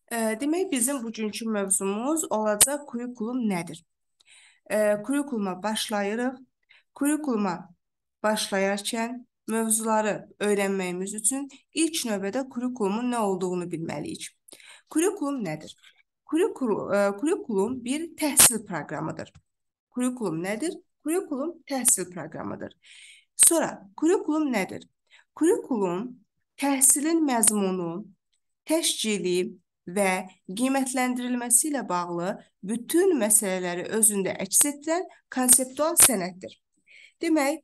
Demək, bizim bugünkü mövzumuz olacaq kurikulum nədir? Kurikuluma başlayırıq. Kurikuluma başlayarkən mövzuları öyrənməyimiz üçün ilk növbədə kurikulumun nə olduğunu bilməliyik. Kurikulum nədir? Kurikulum bir təhsil proqramıdır. Kurikulum nədir? Kurikulum təhsil proqramıdır. Sonra, kurikulum nədir? Kurikulum təhsilin məzmunu, təşkili və qiymətləndirilməsi ilə bağlı bütün məsələləri özündə əks etdirən konseptual sənəddir. Demək,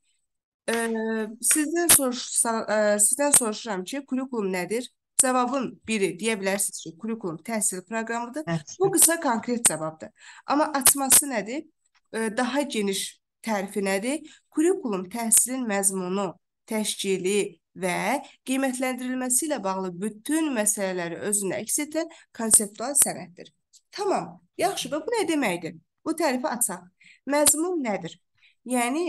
sizdən soruşuram ki, kurikulum nədir? Cavabın biri deyə bilərsiniz ki, kurikulum təhsil proqramıdır. Bu Təhsil. qısa konkret cavabdır. Amma açması nədir? Daha geniş tərifi nədir? Kurikulum təhsilin məzmunu, təşkili və qiymətləndirilməsi ilə bağlı bütün məsələləri özündə əks etdirən konseptual sənəddir. Tamam, yaxşı, və bu nə deməkdir? Bu tərifi açaq. Məzmun nədir? Yəni,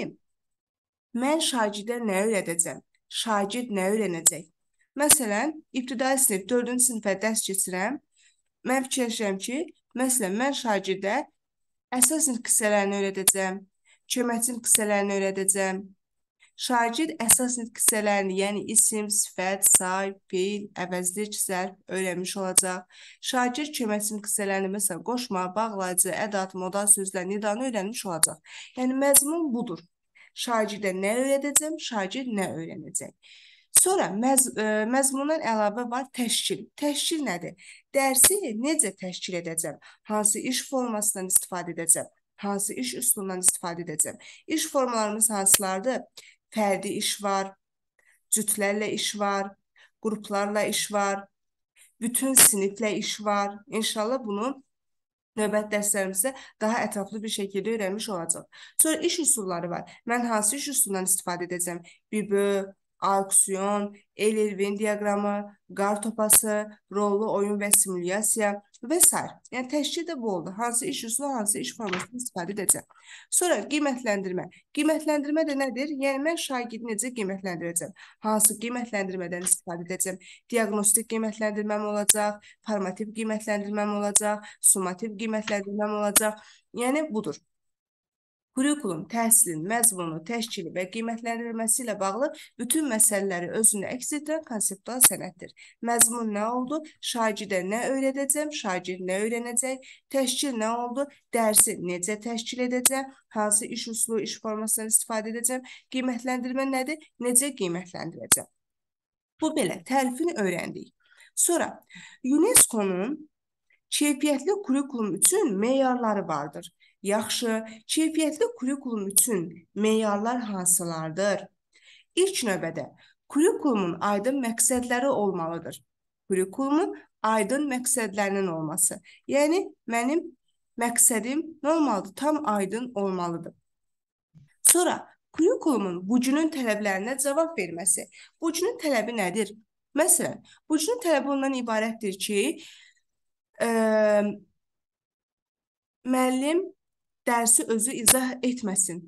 mən şagirdə nə öyrədəcəm? Şagird nə öyrənəcək? Məsələn, ibtidai sinif, 4-cü sinifə dərs keçirəm. Mən fikirləşirəm ki, məsələn, mən şagirdə əsas sinif qissələrini öyrədəcəm, köməkçi sinif qissələrini öyrədəcəm. Şagird əsas sinif qissələrini, yəni isim, sifət, say, fiil, əvəzlik, zərf öyrənmiş olacaq. Şagird köməkçi sinif qissələrini, məsələn, qoşma, bağlayıcı, ədat, modal sözlər, nidanı öyrənmiş olacaq. Yəni, məzmun budur. Şagirdə nə öyrədəcəm, şagird nə öyrənəcək. Sonra məzmundan əlavə var təşkil. Təşkil nədir? Dərsi necə təşkil edəcəm? Hansı iş formasından istifadə edəcəm? Hansı iş üsulundan istifadə edəcəm? İş formalarımız hansılardır? Fərdi iş var, cütlərlə iş var, qruplarla iş var, bütün siniflə iş var. İnşallah bunu növbət dərslərimizdə daha ətraflı bir şəkildə öyrənmiş olacaq. Sonra iş üsulları var. Mən hansı iş üsulundan istifadə edəcəm? Bibö, auksiyon, El-Irvin diaqramı, qar topası, rollu oyun və simulyasiya və s. Yəni, təşkil də bu oldu. Hansı iş üsulu, hansı iş formasını istifadə edəcəm. Sonra qiymətləndirmə. Qiymətləndirmə də nədir? Yəni, mən şagirdi necə qiymətləndirəcəm? Hansı qiymətləndirmədən istifadə edəcəm? Diaqnostik qiymətləndirməm olacaq, formativ qiymətləndirməm olacaq, summativ qiymətləndirməm olacaq. Yəni, budur. Kurikulum təhsilin məzmunu, təşkili və qiymətləndirilməsi ilə bağlı bütün məsələləri özündə əks etdirən konseptual sənəddir. Məzmun nə oldu? Şagirdə nə öyrədəcəm? Şagird nə öyrənəcək? Təşkil nə oldu? Dərsi necə təşkil edəcəm? Hansı iş üsulu, iş formasından istifadə edəcəm? Qiymətləndirmə nədir? Necə qiymətləndirəcəm? Bu belə, tərifini öyrəndik. Sonra, UNESCO-nun keyfiyyətli kurikulum üçün meyarları vardır. Yaxşı, keyfiyyətli kurikulum üçün meyarlar hansılardır? İlk növbədə, kurikulumun aydın məqsədləri olmalıdır. Kurikulumun aydın məqsədlərinin olması. Yəni, mənim məqsədim nə olmalıdır? Tam aydın olmalıdır. Sonra, kurikulumun bucunun tələblərinə cavab verməsi. Bucunun tələbi nədir? Məsələn, bucunun tələbi ondan ibarətdir ki, müəllim dərsi özü izah etməsin.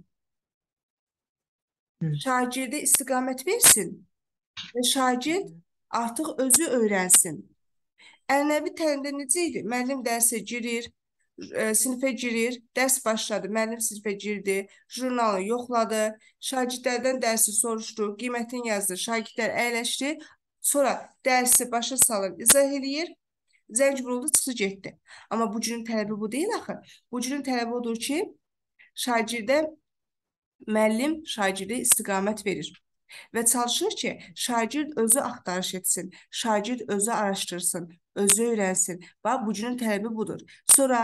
Şagirdə istiqamət versin və şagird artıq özü öyrənsin. Ənənəvi təlimdə necə idi? Müəllim dərsə girir, sinifə girir, dərs başladı, müəllim sinifə girdi, jurnalı yoxladı, şagirdlərdən dərsi soruşdu, qiymətini yazdı, şagirdlər əyləşdi, sonra dərsi başa salır, izah eləyir, zəng vuruldu, çıxdı, getdi. Amma bu günün tələbi bu deyil axı. Bu günün tələbi odur ki, müəllim şagirdə istiqamət verir və çalışır ki, şagird özü axtarış etsin, şagird özü araşdırsın, özü öyrənsin. Bax, bu günün tələbi budur. Sonra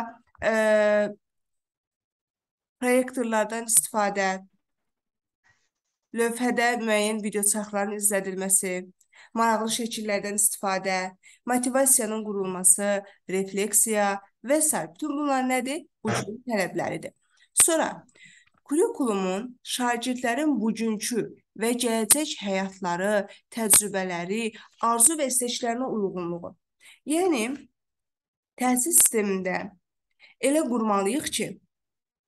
proyektorlardan istifadə, lövhədə müəyyən video çarxların izlədilməsi, maraqlı şəkillərdən istifadə, motivasiyanın qurulması, refleksiya və s. Bütün bunlar nədir? Bu günün tələbləridir. Sonra, kurikulumun şagirdlərin bugünkü və gələcək həyatları, təcrübələri, arzu və istəklərinə uyğunluğu. Yəni, təhsil sistemində elə qurmalıyıq ki,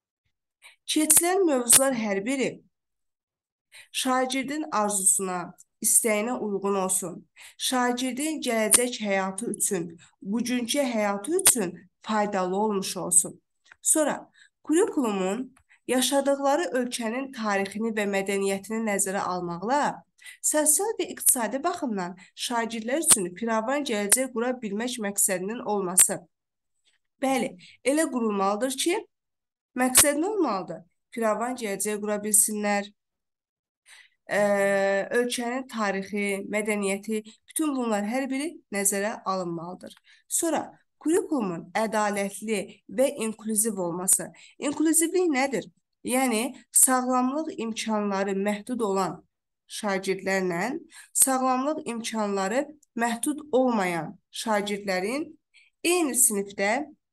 keçilən mövzular hər biri şagirdin arzusuna, istəyinə uyğun olsun. Şagirdin gələcək həyatı üçün, bugünkü həyatı üçün faydalı olmuş olsun. Sonra, kurikulumun yaşadıkları ölkənin tarixini və mədəniyyətini nəzərə almaqla, sosial və iqtisadi baxımdan şagirdlər üçün firavan gələcək qura bilmək məqsədinin olması. Bəli, elə qurulmalıdır ki, məqsəd nə olmalıdır? Firavan gələcək qura bilsinlər, ölkənin tarixi, mədəniyyəti, bütün bunlar hər biri nəzərə alınmalıdır. Sonra, kurikulumun ədalətli və inklüziv olması. İnklüzivlik nədir? Yəni, sağlamlıq imkanları məhdud olan şagirdlərlə sağlamlıq imkanları məhdud olmayan şagirdlərin eyni sinifdə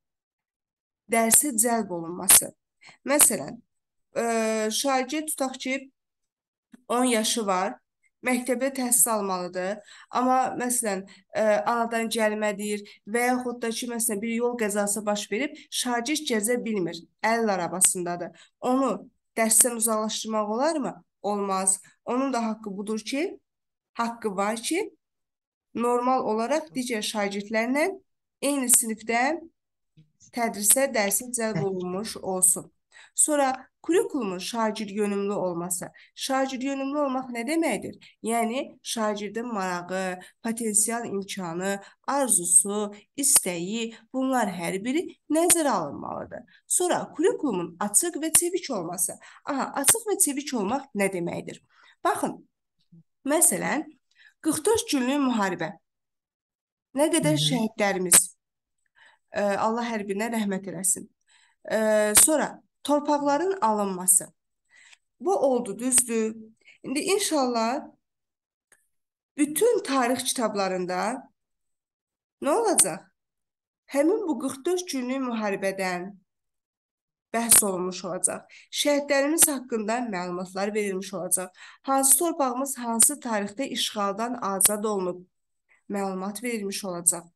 dərsə cəlb olunması. Məsələn, şagird tutaq ki, 10 yaşı var, məktəbdə təhsil almalıdır, amma məsələn, anadan gəlmədir və yaxud da ki, məsələn, bir yol qəzası baş verib, şagird gəzə bilmir, əl arabasındadır. Onu dərsdən uzaqlaşdırmaq olarmı? Olmaz. Onun da haqqı budur ki, haqqı var ki, normal olaraq digər şagirdlərlə eyni sinifdə tədrisə dərsi cəlb olunmuş olsun. Sonra kurikulumun şagird yönümlü olması. Şagird yönümlü olmaq nə deməkdir? Yəni, şagirdin marağı, potensial imkanı, arzusu, istəyi, bunlar hər biri nəzərə alınmalıdır. Sonra kurikulumun açıq və çevik olması. Aha, açıq və çevik olmaq nə deməkdir? Baxın, məsələn, 44 günlük müharibə. Nə qədər şəhidlərimiz, Allah hər birinə rəhmət eləsin. Sonra, torpaqların alınması. Bu oldu, düzdür. İndi inşallah bütün tarix kitablarında nə olacaq? Həmin bu 44 günlük müharibədən bəhs olunmuş olacaq. Şəhidlərimiz haqqında məlumatlar verilmiş olacaq. Hansı torpağımız hansı tarixdə işğaldan azad olunub məlumat verilmiş olacaq.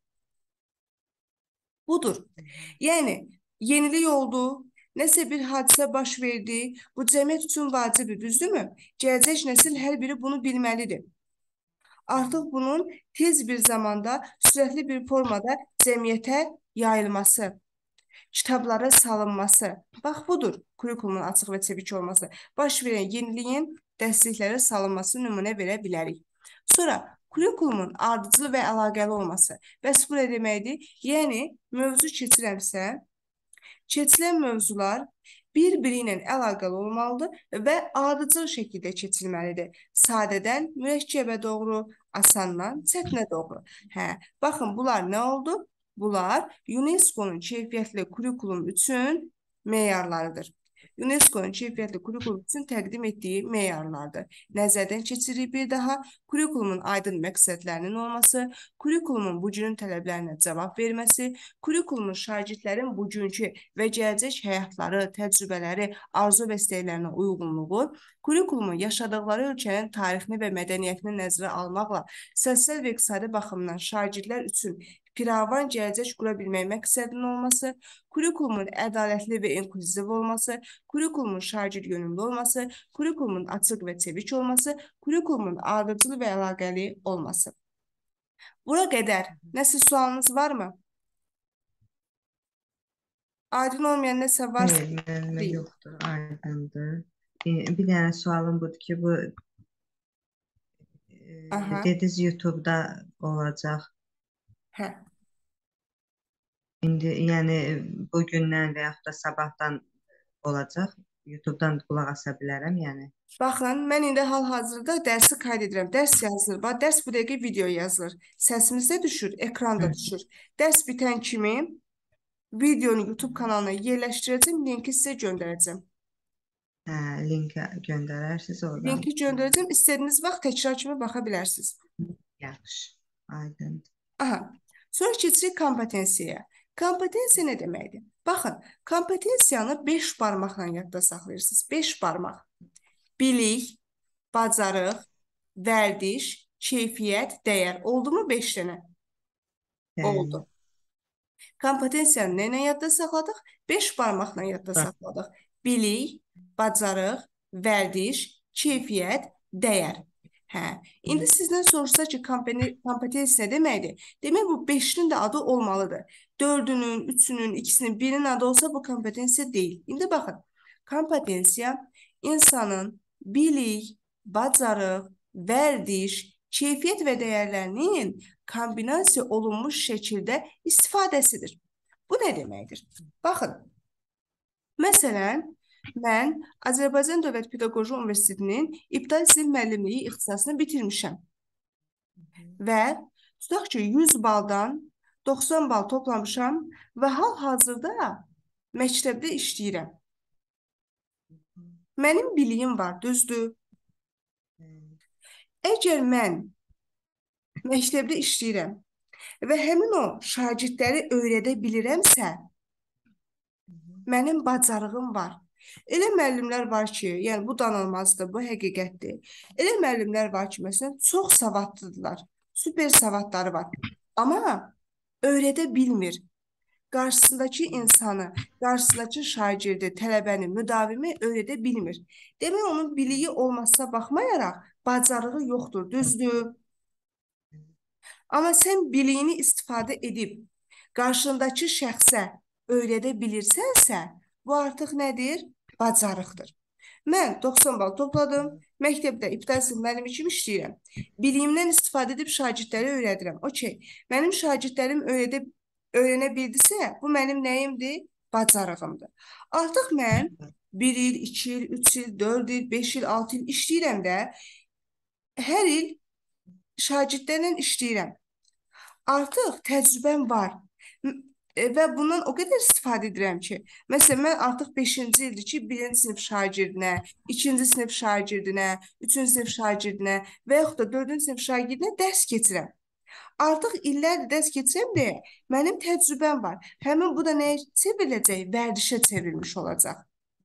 Budur. Yəni, yenilik oldu, nəsə bir hadisə baş verdi, bu cəmiyyət üçün vacibdir, düzdürmü? Gələcək nəsil hər biri bunu bilməlidir. Artıq bunun tez bir zamanda, sürətli bir formada cəmiyyətə yayılması, kitablara salınması. Bax, budur kurikulumun açıq və çevik olması. Baş verən yeniliyin dərsliklərə salınması nümunə verə bilərik. Sonra, kurikulumun ardıcıl və əlaqəli olması. Bəs bu nə deməkdir? Yəni, mövzu keçirəmsə, keçilən mövzular bir-biri ilə əlaqəli olmalıdır və ardıcıl şəkildə keçilməlidir. Sadədən mürəkkəbə doğru, asandan çətinə doğru. Baxın, bunlar nə oldu? Bunlar UNESCO-nun keyfiyyətli kurikulum üçün meyarlarıdır. UNESCO-nun keyfiyyətli kurikulum üçün təqdim etdiyi meyarlardır. Nəzərdən keçiririk bir daha, kurikulumun aydın məqsədlərinin olması, kurikulumun bugünün tələblərinə cavab verməsi, kurikulumun şagirdlərin bugünkü və gələcək həyatları, təcrübələri, arzu və istəklərinə uyğunluğu, kurikulumun yaşadıqları ölkənin tarixini və mədəniyyətini nəzərə almaqla sosial və iqtisadi baxımdan şagirdlər üçün firavan gələcək qura bilmək məqsədinin olması, kurikulumun ədalətli və inklüziv olması, kurikulumun şagird yönümlü olması, kurikulumun açıq və çevik olması, kurikulumun ardıcıl və əlaqəli olması. Bura qədər nəsə sualınız varmı? Aydın olmayan nəsə varsa? Hayır, mənimlə yoxdur, aydındır. Bir dənə sualım budur ki, bu dediniz YouTube-da olacaq. Hə. İndi, yəni, bugündən və yaxud da sabahdan olacaq. YouTube-dan qulaq asa bilərəm, yəni. Baxın, mən indi hal-hazırda dərsi qayd edirəm. Dərs yazılır. Bax, dərs bu dəqiqə video yazılır. Səsimiz də düşür, ekran da düşür. Dərs bitən kimi videonu YouTube kanalına yerləşdirəcəm, linki sizə göndərəcəm. Linki göndərərsiniz oradan. Linki göndərəcəm, istədiyiniz vaxt təkrar kimi baxa bilərsiniz. Yaxşı, aydın. Aha, sonra keçirik kompetensiyaya. Kompetensiya nə deməkdir? Baxın, kompetensiyanı 5 barmaqla yadda saxlayırsınız. 5 barmaq. Bilik, bacarıq, vərdiş, keyfiyyət, dəyər. Oldu mu 5 dənə? Oldu. Kompetensiyanı nə ilə yadda saxladıq? 5 barmaqla yadda saxladıq. Bilik, bacarıq, vərdiş, keyfiyyət, dəyər. Hə, indi sizdən soruşsa ki, kompetensiya nə deməkdir? Demək bu 5-nin də adı olmalıdır. 4-ünün, 3-ünün, 2-sinin, birinin adı olsa bu kompetensiya deyil. İndi baxın, kompetensiya insanın bilik, bacarıq, vərdiş, keyfiyyət və dəyərlərinin kombinasiya olunmuş şəkildə istifadəsidir. Bu nə deməkdir? Baxın, məsələn, mən Azərbaycan Dövlət Pedaqoji Universitetinin İbtidai sinif müəllimliyi ixtisasını bitirmişəm və tutaq ki, 100 baldan 90 bal toplamışam və hal-hazırda məktəbdə işləyirəm. Mənim biliyim var, düzdür? Əgər mən məktəbdə işləyirəm və həmin o şagirdləri öyrədə bilirəmsə, mənim bacarığım var. Elə müəllimlər var ki, yəni bu danılmazdır, bu həqiqətdir. Elə müəllimlər var ki, məsələn, çox savadlıdırlar, super savadları var. Amma öyrədə bilmir. Qarşısındakı insanı, qarşısındakı şagirdi, tələbəni, müdavimi öyrədə bilmir. Demək, onun biliyi olmasına baxmayaraq, bacarığı yoxdur, düzdür. Amma sən biliyini istifadə edib, qarşındakı şəxsə öyrədə bilirsənsə, bu artıq nədir? Bacarıqdır. Mən 90 bal topladım, məktəbdə ibtidai sinif müəllimi kimi işləyirəm. Biliyimdən istifadə edib şagirdləri öyrədirəm. Okey, mənim şagirdlərim öyrənə bildisə, bu mənim nəyimdir? Bacarığımdır. Artıq mən 1 il, 2 il, 3 il, 4 il, 5 il, 6 il işləyirəm də, hər il şagirdlərlə işləyirəm. Artıq təcrübəm var və bundan o qədər istifadə edirəm ki, məsələn, mən artıq 5-ci ildir ki, 1-ci sinif şagirdinə, 2-ci sinif şagirdinə, 3-cü sinif şagirdinə və yaxud da 4-cü sinif şagirdinə dərs keçirəm. Artıq illərdir dərs keçirəm deyə mənim təcrübəm var. Həmin bu da nəyə çevriləcək? Vərdişə çevrilmiş olacaq.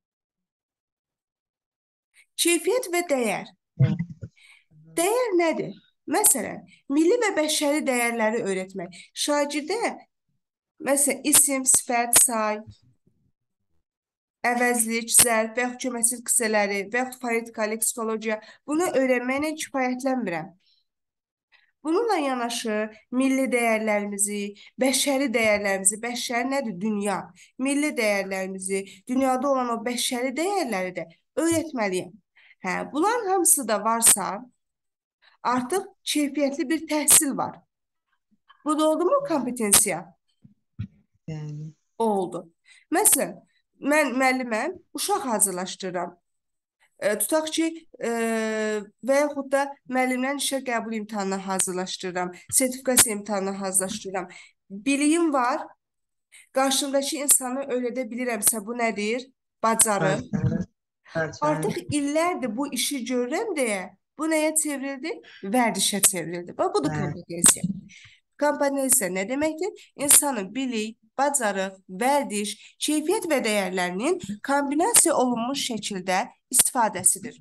Keyfiyyət və dəyər. Dəyər nədir? Məsələn, milli və bəşəri dəyərləri öyrətmək. Şagirdə, məsələn, isim, sifət, say, əvəzlik, zərb və yaxud köməkçi qüsələri və yaxud fonetika, leksikologiya, bunu öyrənməklə kifayətlənmirəm. Bununla yanaşı milli dəyərlərimizi, bəşəri dəyərlərimizi, bəşəri nədir? Dünya. Milli dəyərlərimizi, dünyada olan o bəşəri dəyərləri də öyrətməliyəm. Hə, bunların hamısı da varsa, artıq keyfiyyətli bir təhsil var. Bu da oldu mu kompetensiya? Yəni. Oldu. Məsələn, mən müəlliməm, uşaq hazırlaşdırıram. Tutaq ki, və yaxud da müəllimlərin işə qəbul imtahanına hazırlaşdırıram, sertifikasiya imtahanına hazırlaşdırıram. Biliyim var, qarşımdakı insanı öyrədə bilirəmsə, bu nədir? Bacarıq. Artıq illərdir bu işi görürəm deyə, bu nəyə çevrildi? Vərdişə çevrildi. Bax, budur kompetensiya. Kompetensiya nə deməkdir? İnsanın bilik, bacarıq, vərdiş, keyfiyyət və dəyərlərinin kombinasiya olunmuş şəkildə istifadəsidir.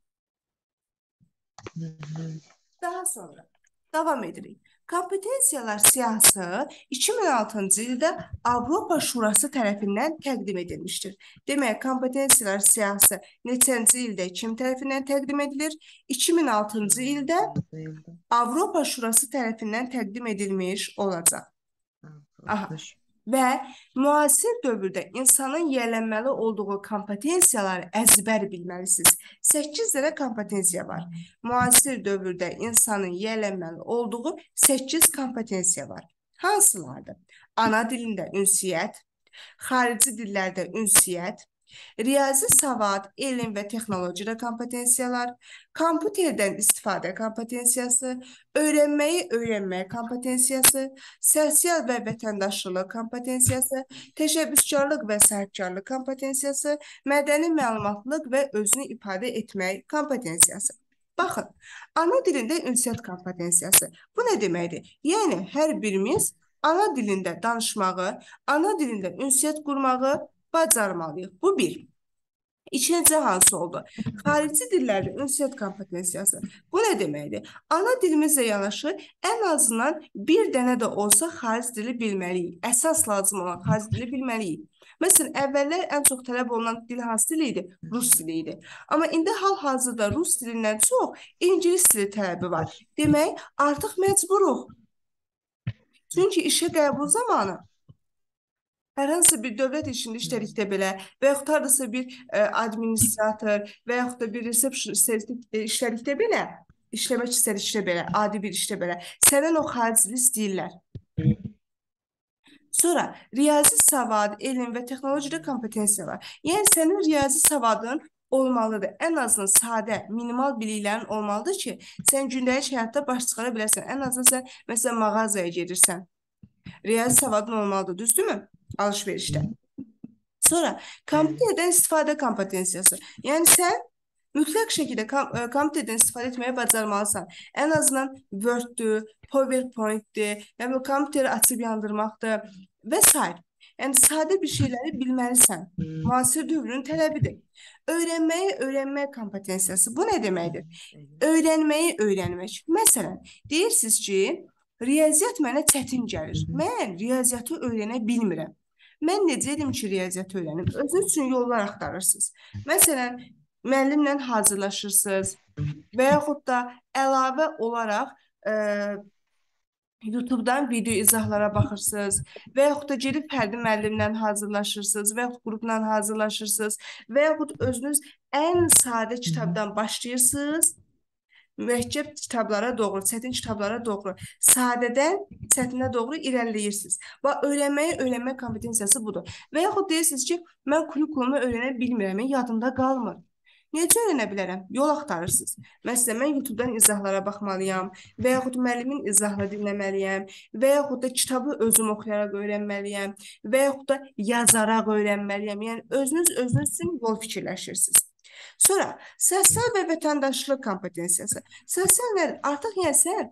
Daha sonra davam edirik. Kompetensiyalar siyahısı 2006-cı ildə Avropa Şurası tərəfindən təqdim edilmişdir. Demək, kompetensiyalar siyahısı neçənci ildə kim tərəfindən təqdim edilir? 2006-cı ildə Avropa Şurası tərəfindən təqdim edilmiş olacaq. Aha. Və müasir dövrdə insanın yiyələnməli olduğu kompetensiyaları əzbər bilməlisiniz. 8 dənə kompetensiya var. Müasir dövrdə insanın yiyələnməli olduğu 8 kompetensiya var. Hansılardır? Ana dilində ünsiyyət, xarici dillərdə ünsiyyət, riyazi savad, elm və texnologiyada kompetensiyalar, kompüterdən istifadə kompetensiyası, öyrənməyi öyrənmək kompetensiyası, sosial və vətəndaşlıq kompetensiyası, təşəbbüskarlıq və sahibkarlıq kompetensiyası, mədəni məlumatlıq və özünü ifadə etmək kompetensiyası. Baxın, ana dilində ünsiyyət kompetensiyası. Bu nə deməkdir? Yəni, hər birimiz ana dilində danışmağı, ana dilində ünsiyyət qurmağı bacarmalıyıq. Bu bir. İkinci hansı oldu? Xarici dillərdə ünsiyyət kompetensiyası. Bu nə deməkdir? Ana dilimizlə yanaşı ən azından bir dənə də olsa xarici dili bilməliyik. Əsas lazım olan xarici dili bilməliyik. Məsələn, əvvəllər ən çox tələb olunan dil hansı dili idi? Rus dili idi. Amma indi hal-hazırda rus dilindən çox ingilis dili tələbi var. Demək, artıq məcburuq. Çünki işə qəbul zamanı hər hansı bir dövlət işində işlədikdə belə və yaxud hardasa bir administrator və yaxud da bir resepsiyon işlədikdə belə, işləmək istədikdə belə, adi bir işdə belə, səndən o xarici dil istəyirlər. Sonra riyazi savad, elm və texnologiyada kompetensiyalar. Yəni sənin riyazi savadın olmalıdır. Ən azından sadə, minimal biliklərin olmalıdır ki, sən gündəlik həyatda baş çıxara bilərsən. Ən azından sən məsələn mağazaya gedirsən. Riyazi savadın olmalıdır, düzdürmü? Alış-verişdə. Sonra kompüterdən istifadə kompetensiyası. Yəni sən mütləq şəkildə kompüterdən istifadə etməyə bacarmalısan. Ən azından Word-dür, PowerPoint-dir, yəni kompüteri açıb yandırmaqdır və s. Yəni sadə bir şeyləri bilməlisən. Müasir dövrün tələbidir. Öyrənməyi öyrənmək kompetensiyası. Bu nə deməkdir? Öyrənməyi öyrənmək. Məsələn, deyirsiniz ki, riyaziyyat mənə çətin gəlir. Mən riyaziyyatı öyrənə bilmirəm. Mən necə edim ki, riyaziyyatı öyrənim? Özünüz üçün yollar axtarırsınız. Məsələn, müəllimlə hazırlaşırsınız və yaxud da əlavə olaraq YouTube-dan video izahlara baxırsınız və yaxud da gedib fərdi müəllimlə hazırlaşırsınız və yaxud qrupla hazırlaşırsınız və yaxud özünüz ən sadə kitabdan başlayırsınız, mürəkkəb kitablara doğru, çətin kitablara doğru, sadədən çətinə doğru irəliləyirsiniz. Və öyrənmək kompetensiyası budur. Və yaxud deyirsiniz ki, mən kurikulumu öyrənə bilmirəm, yadımda qalmır. Necə öyrənə bilərəm? Yol axtarırsınız. Məsələn, mən YouTube-dan izahlara baxmalıyam və yaxud müəllimin izahını dinləməliyəm və yaxud da kitabı özüm oxuyaraq öyrənməliyəm və yaxud da yazaraq öyrənməliyəm. Yəni, özünüz üçün yol fikirləşirsiniz. Sonra, sosial və vətəndaşlıq kompetensiyası. Sosial nədir? Artıq yəni sən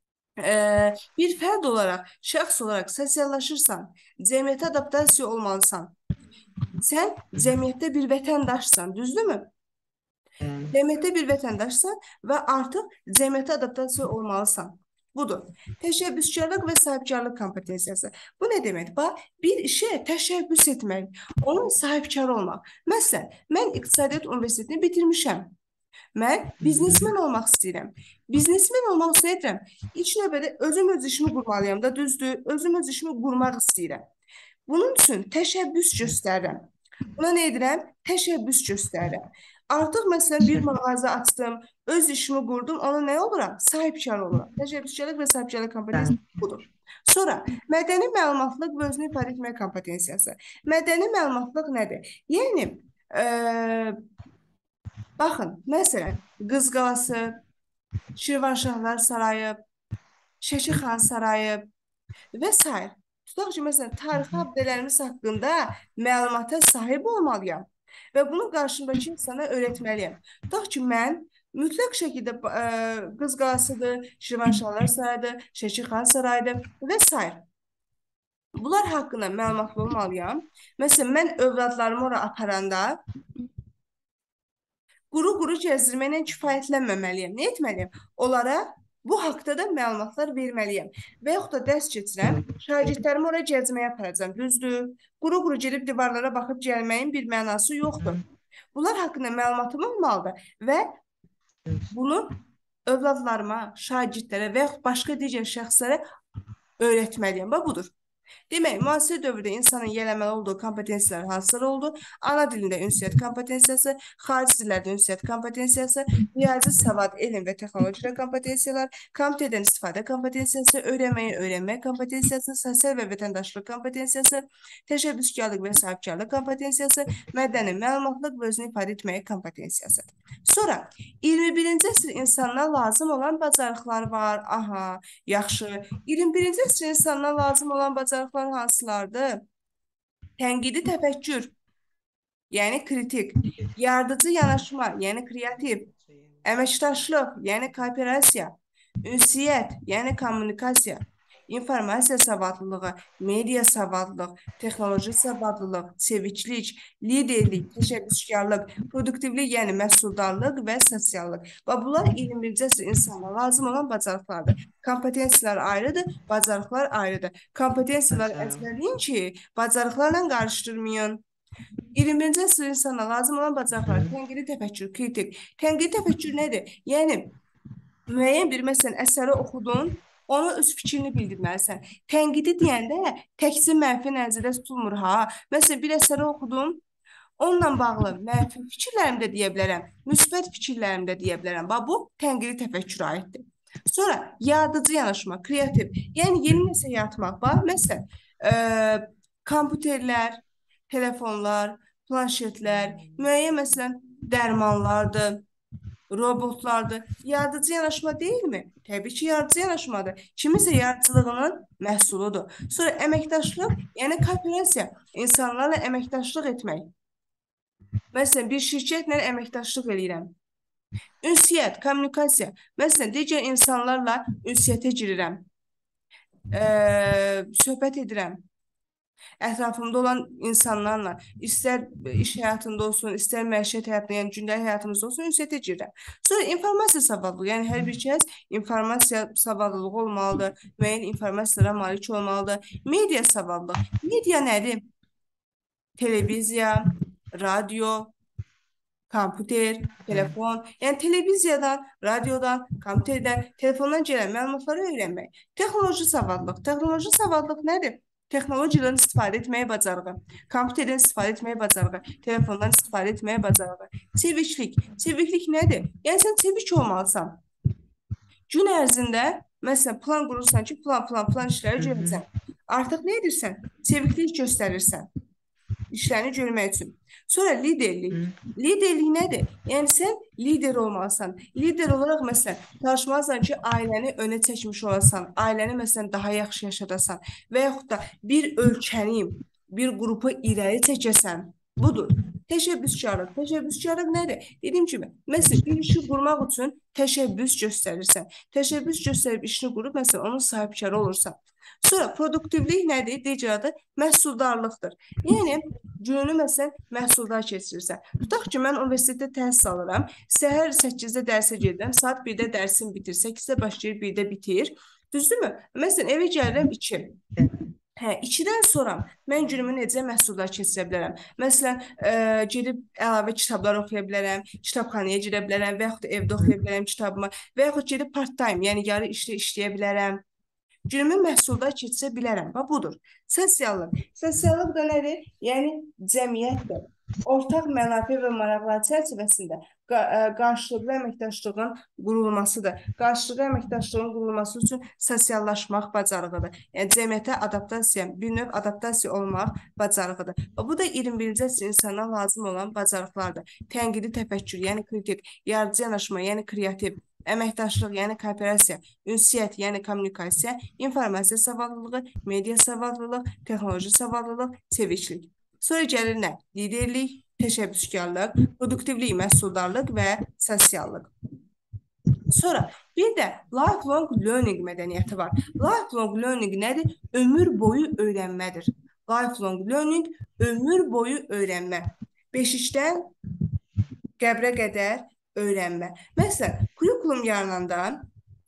bir fərd olaraq, şəxs olaraq sosiallaşırsan, cəmiyyətə adaptasiya olmalısan. Sən cəmiyyətdə bir vətəndaşsan, düzdürmü? Cəmiyyətdə bir vətəndaşsan və artıq cəmiyyətə adaptasiya olmalısan. Budur. Təşəbbüskarlıq və sahibkarlıq kompetensiyası. Bu nə deməkdir? Bax, bir işə təşəbbüs etmək, onun sahibkarı olmaq. Məsələn, mən İqtisadiyyat Universitetini bitirmişəm. Mən biznesmen olmaq istəyirəm. Biznesmen olmaq üçün edirəm. İlk növbədə özüm öz işimi qurmalıyam da, düzdür. Özüm öz işimi qurmaq istəyirəm. Bunun üçün təşəbbüs göstərirəm. Buna nə edirəm? Təşəbbüs göstərirəm. Artıq məsələn bir mağaza açdım, öz işimi qurdum, ona nə oluram? Sahibkar oluram. Təşəbbüskarlıq və sahibkarlıq kompetensiyası budur. Sonra, mədəni məlumatlıq və özünü ifadə etmək kompetensiyası. Mədəni məlumatlıq nədir? Yəni, baxın, məsələn, Qız Qalası, Şirvanşahlar Sarayı, Şəki Xan Sarayı və s. Tutaq ki, məsələn, tarixi abidələrimiz haqqında məlumata sahib olmalıyam və bunu qarşımdakı insana öyrətməliyəm. Tutaq ki, mən mütləq şəkildə Qız Qalasıdır, Şirvanşahlar Sarayıdır, Şəki Xan Sarayıdır və s. Bunlar haqqında məlumatlı olmalıyam. Məsələn, mən övladlarımı ora aparanda quru-quru gəzdirməklə kifayətlənməməliyəm. Nə etməliyəm? Onlara bu haqda da məlumatlar verməliyəm. Və yaxud da dərs keçirəm, şagirdlərimi oraya gəzməyə aparacam. Düzdür. Quru-quru gedib divarlara baxıb gəlməyin bir mənası yoxdur. Bunlar haqqında məlumatım olmalıdır və bunu övladlarıma, şagirdlərə və yaxud başqa digər şəxslərə öyrətməliyəm. Bax, budur. Demək, müasir dövrdə insanın yiyələməli olduğu kompetensiyalar hansılar oldu? Ana dilində ünsiyyət kompetensiyası, xarici dillərdə ünsiyyət kompetensiyası, riyazi savad, elm və texnologiyada kompetensiyalar, kompüterdən istifadə kompetensiyası, öyrənmək kompetensiyası, sosial və vətəndaşlıq kompetensiyası, təşəbbüskarlıq və sahibkarlıq kompetensiyası, mədəni məlumatlıq və özünü ifadə etmək kompetensiyası. Sonra, 21-ci əsr insanına lazım olan bacarıqlar var. Aha, yaxşı. 21-ci əsr insanına lazım olan bacarıqlar hansılardır? Tənqidi təfəkkür, yəni kritik, yaradıcı yanaşma, yəni kreativ, əməkdaşlıq, yəni kooperasiya, ünsiyyət, yəni kommunikasiya, informasiya savadlılığı, media savadlılıq, texnoloji savadlılıq, sevinclik, liderlik, təşəbbüskarlıq, produktivlik, yəni məhsuldarlıq və sosiallıq. Və bunlar 21-ci əsr insana lazım olan bacarıqlardır. Kompetensiyalar ayrıdır, bacarıqlar ayrıdır. Kompetensiyaları Bacarıq. əzbərləyin ki, bacarıqlarla qarışdırmayın. 21-ci əsr insana lazım olan bacarıqlar, Hı. tənqidi təfəkkür, kritik. Tənqidi təfəkkür nədir? Yəni, müəyyən bir, məsələn, əsəri oxudun, ona öz fikrini bildirməlisən. Tənqidi deyəndə təkcə mənfi nəzərdə tutulmur ha. Məsələn, bir əsəri oxudum, onunla bağlı mənfi fikirlərimi də deyə bilərəm, müsbət fikirlərimi də deyə bilərəm. Bax, bu tənqidi təfəkkürə aiddir. Sonra yaradıcı yanaşma, kreativ. Yəni yeni nəsə yaratmaq. Bax, məsələn, kompüterlər, telefonlar, planşetlər, müəyyən məsələn dərmanlardır, robotlardır. Yaradıcı yanaşma deyilmi? Təbii ki, yaradıcı yanaşmadır. Kimisə yaradıcılığının məhsuludur. Sonra əməkdaşlıq, yəni kooperasiya, insanlarla əməkdaşlıq etmək. Məsələn, bir şirkətlə əməkdaşlıq edirəm. Ünsiyyət, kommunikasiya. Məsələn, digər insanlarla ünsiyyətə girirəm. Söhbət edirəm. Ətrafımda olan insanlarla, istər iş həyatında olsun, istər məişət həyatında, yəni gündəlik həyatımızda olsun, ünsiyyətə girirəm. Sonra informasiya savadlılığı, yəni hər bir kəs informasiya savadlılığı olmalıdır, müəyyən informasiyalara malik olmalıdır. Media savadlılığı. Media nədir? Televiziya, radio, kompüter, telefon, yəni televiziyadan, radiodan, kompüterdən, telefondan gələn məlumatları öyrənmək. Texnoloji savadlıq. Texnoloji savadlıq nədir? Texnologiyadan istifadə etməyi bacarığı, kompüterdən istifadə etməyi bacarığı, telefondan istifadə etməyi bacarığı. Çeviklik. Çeviklik nədir? Yəni sən çevik olmalısan. Gün ərzində, məsələn, plan qurursan ki, plan işləri görəcəksən. Artıq nə edirsən? Çeviklik göstərirsən. İşlərini görmək üçün. Sonra liderlik. Liderlik nədir? Yəni sən lider olmalısan. Lider olaraq məsələn, çalışmalısan ki, ailəni önə çəkmiş olasan, ailəni məsələn daha yaxşı yaşadasan və yaxud da bir ölkəni, bir qrupu irəli çəkəsən. Budur. Təşəbbüskarlıq. Təşəbbüskarlıq nədir? Dediyim kimi, məsələn, bir işi qurmaq üçün təşəbbüs göstərirsən. Təşəbbüs göstərib işini qurub, məsələn, onun sahibkarı olursan. Sonra produktivlik nədir? Digər adı məhsuldarlıqdır. Yəni, gününü məsələn məhsuldar keçirirsən. Tutaq ki, mən universitetdə təhsil alıram. Səhər 8-də dərsə gedirəm, saat 1-də dərsim bitir, 8-də başlayır, 1-də bitir. Düzdürmü? Məsələn, evə gəlirəm 2. Hə, 2-dən sonra mən günümü necə məhsuldar keçirə bilərəm? Məsələn, gedib əlavə kitablar oxuya bilərəm, kitabxanaya girə bilərəm və yaxud da evdə oxuya bilərəm kitabımı və yaxud gedib part-time, yəni yarı işlə işləyə bilərəm. Günümü məhsuldar keçirə bilərəm. Və budur. Sosiallıq. Sosiallıq da nədir? Yəni cəmiyyətdir. Ortaq mənafe və maraqlar çərçivəsində qarşılıqlı əməkdaşlığın qurulmasıdır. Qarşılıqlı əməkdaşlığın qurulması üçün sosiallaşmaq bacarığıdır. Yəni cəmiyyətə adaptasiya, bir növ adaptasiya olmaq bacarığıdır. Və bu da 21-ci əsr insana lazım olan bacarıqlardır. Tənqidi təfəkkür, yəni kritik, yaradıcı yanaşma, yəni kreativ, əməkdaşlıq, yəni kooperasiya, ünsiyyət, yəni kommunikasiya, informasiya savadlılığı, media savadlılıq, texnoloji savadlılıq, sevinclik. Sonra gəlir nə? Liderlik, təşəbbüskarlıq, produktivlik, məhsuldarlıq və sosiallıq. Sonra bir də lifelong learning mədəniyyəti var. Lifelong learning nədir? Ömür boyu öyrənmədir. Lifelong learning ömür boyu öyrənmə. Beşikdən qəbrə qədər öyrənmə. Məsələn, kurikulum yarananda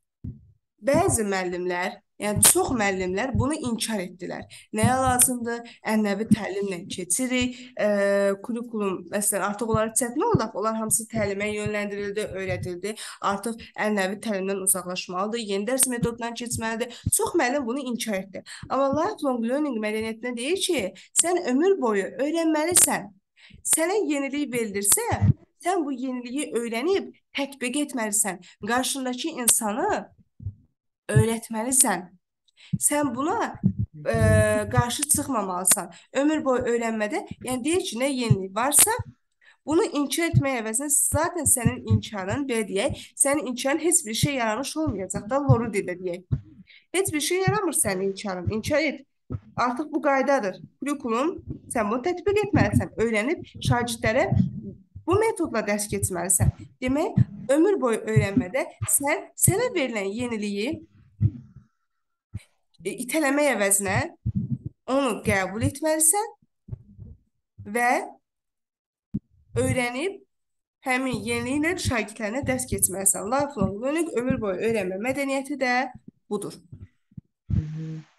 bəzi müəllimlər, yəni çox müəllimlər bunu inkar etdilər. Nəyə lazımdır? Ənənəvi təlimlə keçirik. Kurikulum, məsələn, artıq onlara çətin oldu. Onlar hamısı təlimə yönləndirildi, öyrədildi. Artıq ənənəvi təlimdən uzaqlaşmalıdır, yeni dərs metodundan keçməlidir. Çox müəllim bunu inkar etdi. Amma lifelong learning mədəniyyətinə deyir ki, sən ömür boyu öyrənməlisən. Sənə yenilik verilirsə, sən bu yeniliyi öyrənib tətbiq etməlisən. Qarşındakı insanı öyrətməlisən. Sən buna qarşı çıxmamalısan. Ömür boyu öyrənmədə, yəni deyir ki, nə yenilik varsa, bunu inkar etmək əvəzinə zaten sənin inkarın, belə deyək, sənin inkarın heç bir şey yaramış olmayacaq da, loru dillə deyək. Heç bir şey yaramır sənin inkarın, inkar et. Artıq bu qaydadır. Kurikulum, sən bunu tətbiq etməlisən. Öyrənib şagirdlərə bu metodla dərs keçməlisən. Demək, ömür boyu öyrənmədə sən sənə verilən yeniliyi itələmək əvəzinə onu qəbul etməlisən və öyrənib həmin yeniliklə şagirdlərinə dərs keçməlisən. Lifelong learning ömür boyu öyrənmə mədəniyyəti də budur. Mhm.